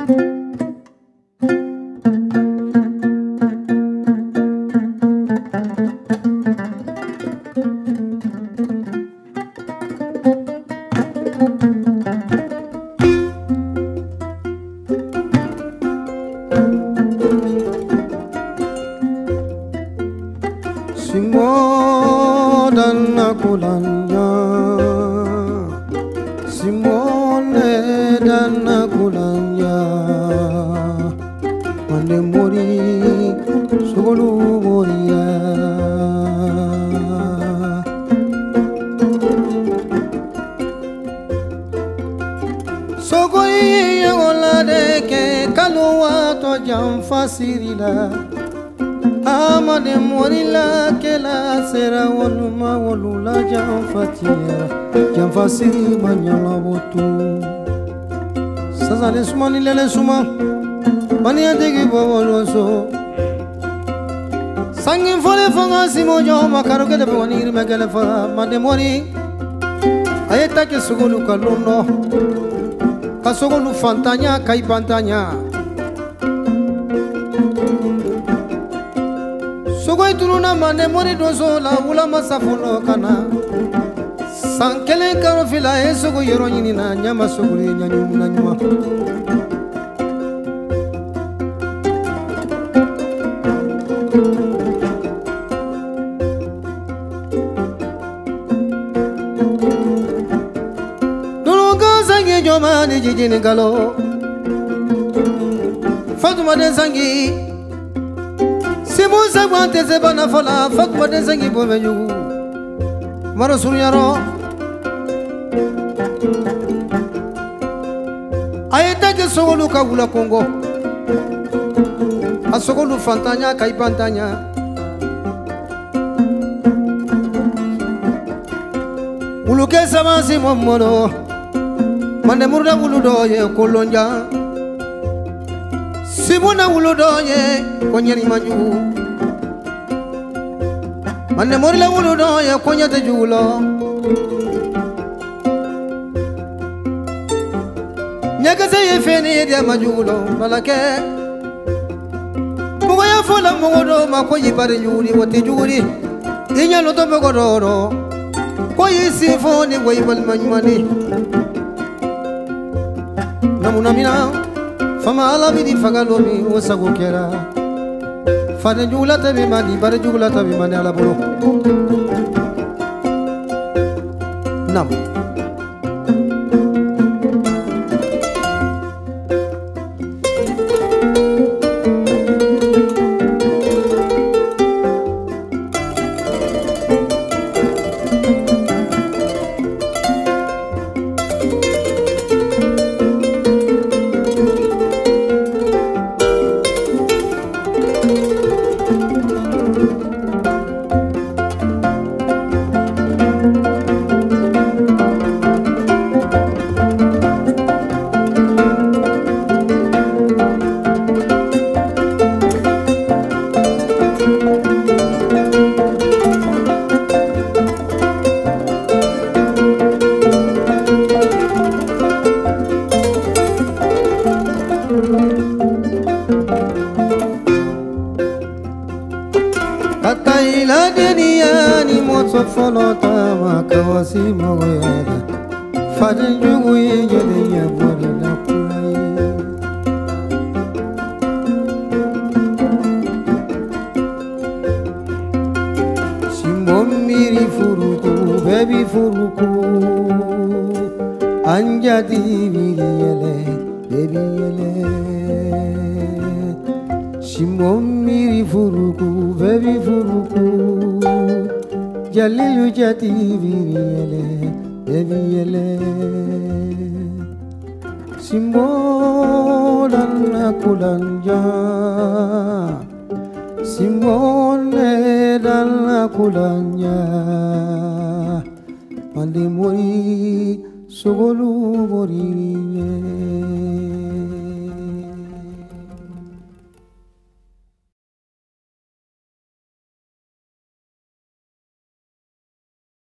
Amade morila kela sera waluma walula janfatia janfasi manyala botu sazale sumani lele suma mani adegi bawoloso sangin fole fanga simojo makaro ke de bani irmegele fa made mori ayeta ke sugulu kaluno kasugulu fantanya kai pantanya Sogoi turuna mane mori dozo la ulama safuno kana sankele karo fila e sogo yoro nyini na nyama soguri nyanyu na nyuma Dulugo sangi joma ni jijini galo Fatuma de sangi Simusa guante se bana fola fakwa de sangi bomeju Maro sunyaro Ayeta ke sogolu ka wula Kongo Asogolu fantanya kai pantanya Uluke sama si momono Mande murda wuludo ye kolonja Simuna wuludo ye konyeri manju Mane morila wuludo ye konyate julo Nyakase ye feni ye dia majulo malake Mugo ya fola mugodo makoyi bari juri wote juri Inya loto mugodoro Koyi sifoni woyi balmanyumani Namuna mina Fama ala bidi fagalomi wasago kera Fane jugula tabi mani bare jugula tabi mani ala bolo Nam Kataila denia ni moto folota makawasi moyada Fade jugu ye jede ya bori la kulai Simbomiri furuku baby furuku Anjadi viriyele baby yele Simbomiri furuku baby furuku Jalilu jati viriyele baby yele Simbolan kulanja Simbone dan kulanya Mandi mori sogolu moriye